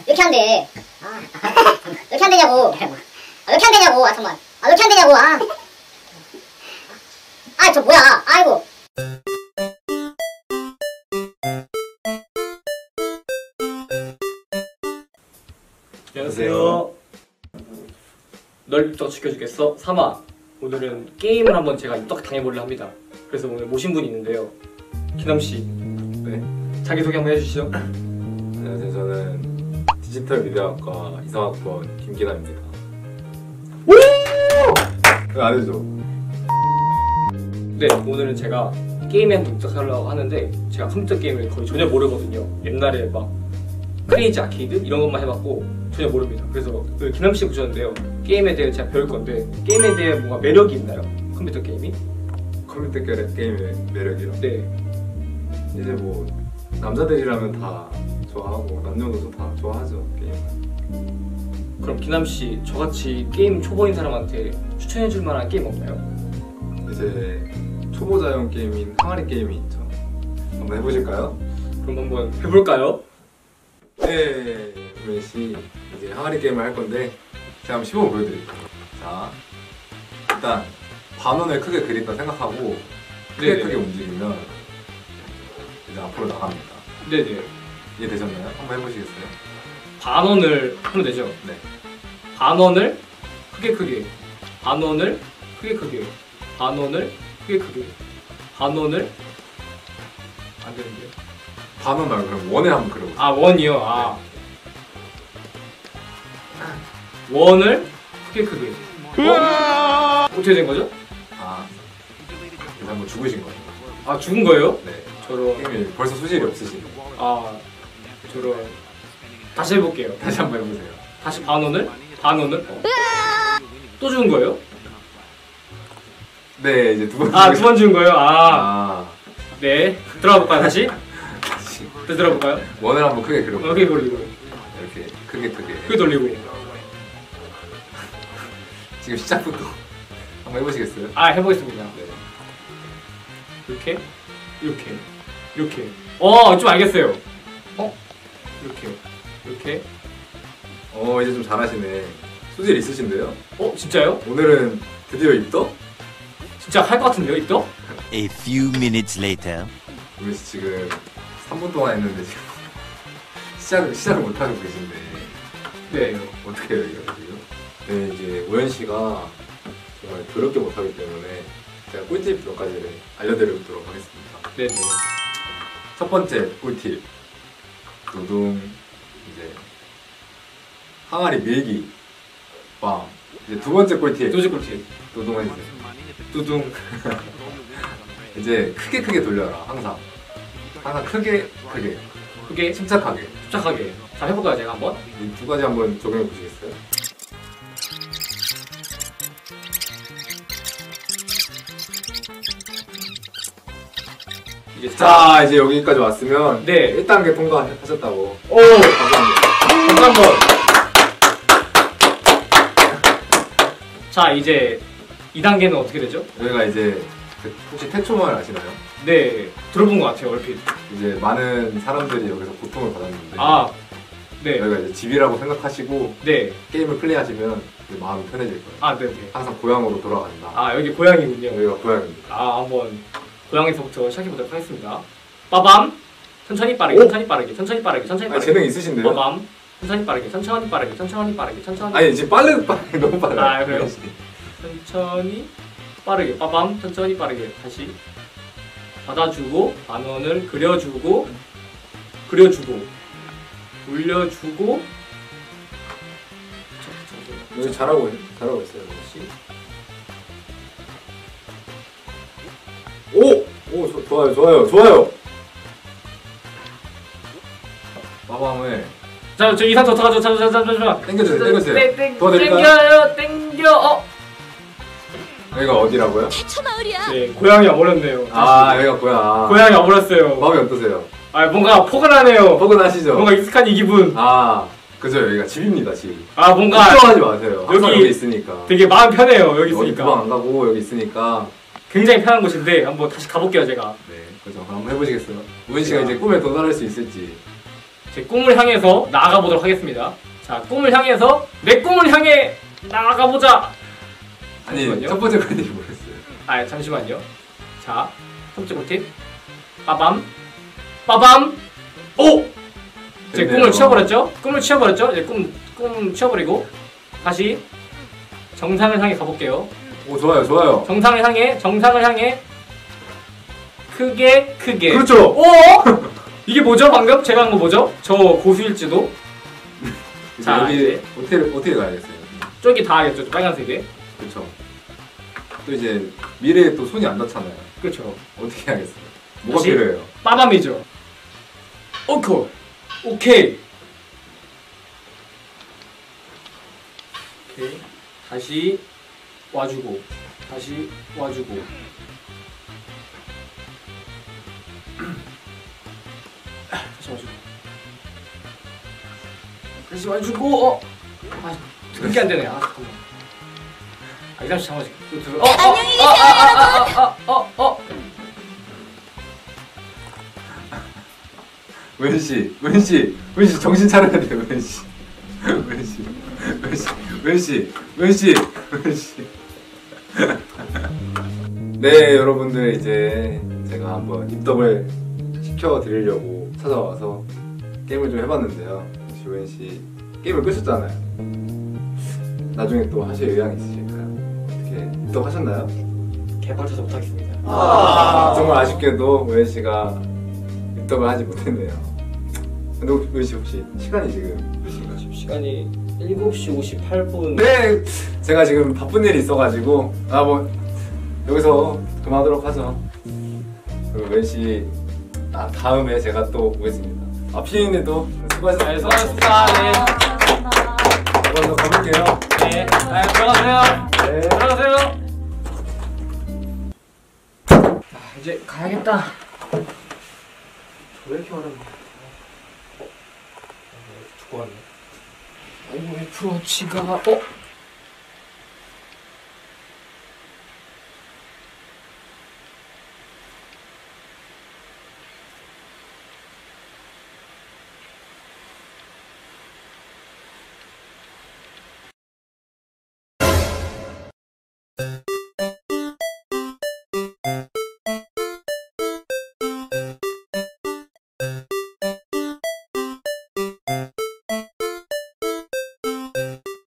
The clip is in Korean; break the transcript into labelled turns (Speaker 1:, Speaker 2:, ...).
Speaker 1: 왜 이렇게 안 돼? 왜 이렇게 안 되냐고. 왜 이렇게 안 되냐고. 정말. 왜 이렇게 안 되냐고. 저 뭐야. 아이고.
Speaker 2: 안녕하세요. 널 입덕 지켜주겠어 3화. 오늘은 게임을 한번 제가 입덕 당해보려 합니다. 그래서 오늘 모신 분이 있는데요. 기남씨,
Speaker 3: 네.
Speaker 2: 자기소개 한번 해주시죠.
Speaker 3: 안녕하세요. 저는 디지털 미디어학과 이상학번 김기남입니다.
Speaker 2: 오!
Speaker 3: 왜 안 해줘?
Speaker 2: 네, 오늘은 제가 게임에 한번 입덕하려고 하는데 제가 컴퓨터 게임을 거의 전혀 모르거든요. 옛날에 막 크레이지 아케이드 이런 것만 해봤고 전혀 모릅니다. 그래서 오늘 기남씨 모셨는데요. 게임에 대해 제가 배울 건데 게임에 대해 뭔가 매력이 있나요? 컴퓨터 게임이?
Speaker 3: 컴퓨터 게임의 매력이요?
Speaker 2: 네.
Speaker 3: 이제 뭐 남자들이라면 다 좋아하고 남녀노소 다 좋아하죠, 게임은.
Speaker 2: 그럼 기남씨, 저같이 게임 초보인 사람한테 추천해줄 만한 게임 없나요?
Speaker 3: 이제 초보자용 게임인 항아리 게임이 있죠. 한번 해보실까요?
Speaker 2: 그럼 한번 해볼까요?
Speaker 3: 네, 우민씨 이제 항아리 게임을 할 건데 제가 한번 시범 보여드릴게요. 자, 일단 반원을 크게 그린다 생각하고 크게 움직이면 이제 앞으로 나갑니다.
Speaker 2: 네네.
Speaker 3: 이해되셨나요? 한번 해보시겠어요?
Speaker 2: 반원을 하면 되죠?
Speaker 3: 네.
Speaker 2: 반원을 크게 반원을 크게 반원을 크게 반원을 안 되는데요?
Speaker 3: 반원 말고 그럼 원에 한번 그려보세요.
Speaker 2: 아, 원이요? 아. 원을 크게 어떻게 된 거죠?
Speaker 3: 아, 그래서 한번 죽으신 거예요.
Speaker 2: 아, 죽은 거예요?
Speaker 3: 네.
Speaker 2: 저런.
Speaker 3: 게임이 벌써 소질이 없으시네.
Speaker 2: 아, 저런. 다시 해볼게요.
Speaker 3: 다시 한번 해보세요.
Speaker 2: 다시 반원을 또 죽은 거예요?
Speaker 3: 네, 이제 두 번.
Speaker 2: 아, 두 번 죽은 거예요? 네. 들어가 볼까요, 다시?
Speaker 3: 다시
Speaker 2: 또 들어볼까요?
Speaker 3: 원을 한번 크게 그려보세요.
Speaker 2: 여기 돌리고.
Speaker 3: 이렇게 크게.
Speaker 2: 크게 돌리고.
Speaker 3: 지금 시작부터 한번 해보시겠어요?
Speaker 2: 아, 해보겠습니다.
Speaker 3: 네.
Speaker 2: 이렇게. 좀 알겠어요. 이렇게.
Speaker 3: 이제 좀 잘하시네. 소질 있으신데요?
Speaker 2: 진짜요?
Speaker 3: 오늘은 드디어 입덕?
Speaker 2: 진짜 할 것 같은데요, 입덕?
Speaker 4: A few minutes later.
Speaker 3: 우리 지금 3분 동안 했는데 지금 시작을 못 하고 계신데.
Speaker 2: 네.
Speaker 3: 어떻게 해요, 이거 지금? 네, 이제 오현 씨가 정말 더럽게 못하기 때문에 제가 꿀팁 몇 가지를 알려드리도록 하겠습니다.
Speaker 2: 네네.
Speaker 3: 첫 번째 꿀팁. 노동, 이제 항아리 밀기, 빵. 이제 두 번째 꿀팁.
Speaker 2: 두 번째 꿀팁.
Speaker 3: 노동해주세요.
Speaker 2: 두둥.
Speaker 3: 이제 크게 돌려라, 항상. 항상 크게. 침착하게.
Speaker 2: 자, 해볼까요, 제가 한번?
Speaker 3: 이 두 가지 한번 적용해 보시겠어요? 자, 이제 여기까지 왔으면
Speaker 2: 네.
Speaker 3: 1단계 통과하셨다고.
Speaker 2: 오!
Speaker 3: 감사합니다.
Speaker 2: 다시 한번. 자, 이제 2단계는 어떻게 되죠?
Speaker 3: 여기가 이제 혹시 태초마을 아시나요?
Speaker 2: 네, 들어본 것 같아요, 얼핏.
Speaker 3: 이제 많은 사람들이 여기서 고통을 받았는데
Speaker 2: 네.
Speaker 3: 여기가 이제 집이라고 생각하시고
Speaker 2: 네.
Speaker 3: 게임을 플레이하시면 이제 마음이 편해질 거예요.
Speaker 2: 네네.
Speaker 3: 항상 고향으로 돌아간다.
Speaker 2: 여기 고양이군요.
Speaker 3: 여기가 고향입니다.
Speaker 2: 한번 고양이서부터 시작해보도록 하겠습니다. 빠밤! 천천히 빠르게.
Speaker 3: 재능 있으신데요?
Speaker 2: 빠밤! 천천히 빠르게.
Speaker 3: 아니 지금 빠르게 너무 빨라요.
Speaker 2: 그래요? 천천히 빠르게. 빠밤! 천천히 빠르게. 다시 받아주고 반원을 그려주고 올려주고
Speaker 3: 여기 잘하고 있어요.
Speaker 2: 다시
Speaker 3: 좋아요. 빠밤을
Speaker 2: 자, 저 이산 더 잠시만.
Speaker 3: 땡겨주세요. 도와드릴까요?
Speaker 2: 땡겨.
Speaker 3: 여기가 어디라고요?
Speaker 1: 태초마을이야.
Speaker 2: 네, 고양이 와버렸네요.
Speaker 3: 여기가 고향.
Speaker 2: 고양이 와버렸어요.
Speaker 3: 마음이 어떠세요?
Speaker 2: 뭔가 포근하네요.
Speaker 3: 포근하시죠?
Speaker 2: 뭔가 익숙한 이 기분.
Speaker 3: 그죠, 여기가 집입니다, 집.
Speaker 2: 뭔가
Speaker 3: 걱정하지 마세요. 항상
Speaker 2: 여기
Speaker 3: 여기 있으니까.
Speaker 2: 되게 마음 편해요. 여기
Speaker 3: 어디
Speaker 2: 있으니까.
Speaker 3: 도망 안 가고 여기 있으니까.
Speaker 2: 굉장히 편한 곳인데 한번 다시 가볼게요, 제가.
Speaker 3: 네, 그죠. 그럼 한번 해보시겠어요? 우현 씨가 이제 꿈에 도달할 수 있을지.
Speaker 2: 제 꿈을 향해서 나아가 보도록 하겠습니다. 자, 꿈을 향해서 내 꿈을 향해 나아가 보자.
Speaker 3: 아니
Speaker 2: 잠시만요.
Speaker 3: 첫 번째 꿀팁이 뭐였어요?
Speaker 2: 아, 잠시만요. 자, 첫 번째 꿀팁. 빠밤. 빠밤. 오! 제
Speaker 3: 됐네요.
Speaker 2: 꿈을 치워버렸죠? 꿈을 치워버렸죠? 이제 꿈 치워버리고 다시 정상을 향해 가볼게요.
Speaker 3: 오 좋아요 좋아요.
Speaker 2: 정상을 향해 크게
Speaker 3: 그렇죠.
Speaker 2: 오! 이게 뭐죠 방금? 제가 한 거 뭐죠? 저 고수일지도.
Speaker 3: 이제
Speaker 2: 자,
Speaker 3: 여기
Speaker 2: 이제.
Speaker 3: 어떻게 가야겠어요?
Speaker 2: 저기 다 알겠죠? 빨간색에.
Speaker 3: 그렇죠. 또 이제 미래에 또 손이 안 닿잖아요.
Speaker 2: 그렇죠.
Speaker 3: 어떻게 하겠어요? 뭐가
Speaker 2: 다시.
Speaker 3: 필요해요?
Speaker 2: 빠밤이죠. 오케이. 오케이. 오케이. 다시 와주고. 다시 와주고. 다시 와주고. 다시 와주고. 아, 그게 안 되네. 아, 잠깐만. 아, 이상시 잠깐만. 안녕히 계세요.
Speaker 3: 웬씨 정신 차려야 돼요. 웬씨. 네 여러분들 이제 제가 한번 입덕을 시켜드리려고 찾아와서 게임을 좀 해봤는데요. 혹시 웬씨 게임을 끄셨잖아요. 나중에 또 하실 의향이 있으실까요? 어떻게 입덕하셨나요?
Speaker 2: 개발쳐서 못하겠습니다.
Speaker 3: 정말 아쉽게도 웬씨가 입덕을 하지 못했네요. 근데 혹시 시간이 지금 몇 시인가요?
Speaker 2: 시간이 7시 58분.
Speaker 3: 네, 제가 지금 바쁜 일이 있어가지고 뭐 여기서 그만하도록 하죠. 그리고 웬씨 다음에 제가 또 오겠습니다. 피디님도 수고하셨습니다.
Speaker 2: 네, 수고하셨습니다. 네.
Speaker 3: 먼저 가볼게요.
Speaker 2: 네. 들어가세요.
Speaker 3: 네.
Speaker 2: 들어가세요. 이제 가야겠다. 왜 이렇게 어렵냐? 죽고 왔네. 아이고, 애플워치가